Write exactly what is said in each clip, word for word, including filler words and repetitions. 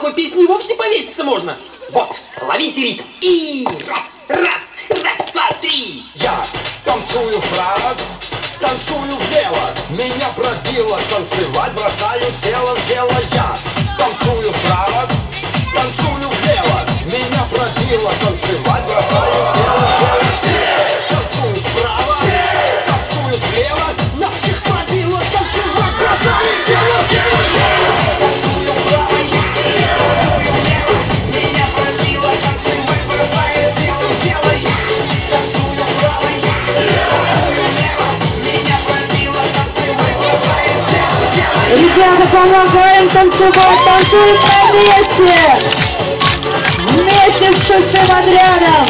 такой песни и вовсе повеситься можно. Вот, ловите ритм. И раз, раз, раз, два, три. Я танцую вправо, танцую влево. Меня пробило танцевать, бросаю тело в дело. Я танцую вправо, танцую влево. Меня пробило танцевать, бросаю тело в дело. Танцую вправо, танцую влево. На всех пробило танцевать, бросаю тело в дело. Танцую вправо, танцую влево. Меня пробило танцевать, бросаю тело в дело. Танцую вправо, танцую влево. Меня пробило танцевать, бросаю тело в дело. Ребята, помогаем танцевать, танцуем вместе! Вместе с шестым отрядом!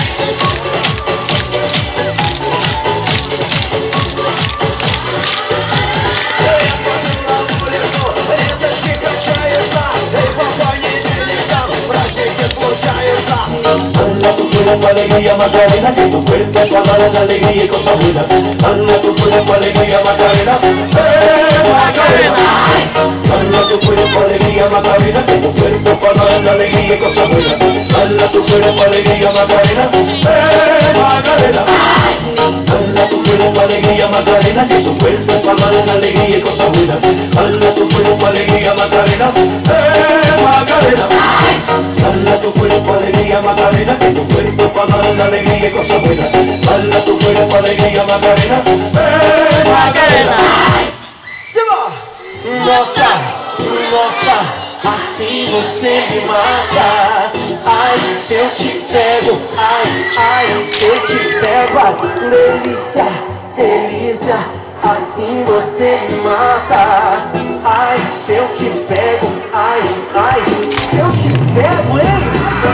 Dala tu cuerpo alegría Macarena, que tu cuerpo es para dar alegría y cosas buenas. Dala tu cuerpo alegría Macarena, eh Macarena. Dala tu cuerpo alegría Macarena, que tu cuerpo para dar alegría y cosas buenas. Dala tu cuerpo alegría Macarena, eh Macarena. Dala tu cuerpo alegría Macarena, que tu cuerpo para dar alegría y cosas buenas. Dala tu cuerpo alegría Macarena, eh Macarena. Dala tu cuerpo alegría Macarena, que tu cuerpo para dar alegría y cosas buenas. Dala tu cuerpo alegría Macarena, eh Macarena. Nossa, nossa, assim você me mata. Ai, se eu te pego, ai, ai, se eu te pego. Ai, delícia, delícia, assim você me mata. Ai, se eu te pego, ai, ai, se eu te pego, hein?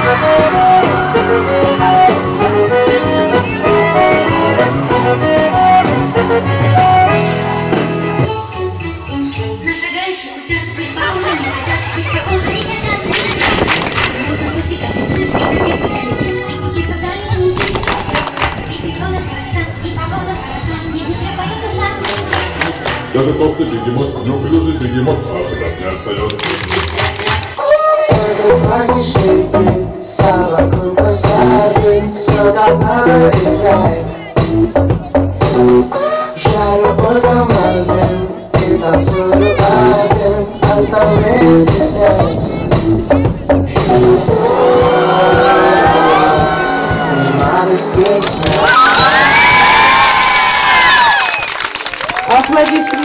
Даже просто бегемот, неуклюжий бегемот сразу так не отстает. Аплодисменты.